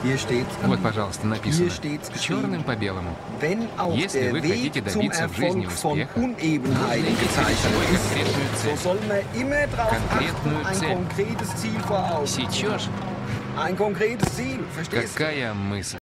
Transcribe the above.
Вот, пожалуйста, написано черным по белому. Если вы хотите добиться в жизни успеха, нужно иметь перед собой конкретную цель. Конкретную цель. Сечешь? Какая мысль?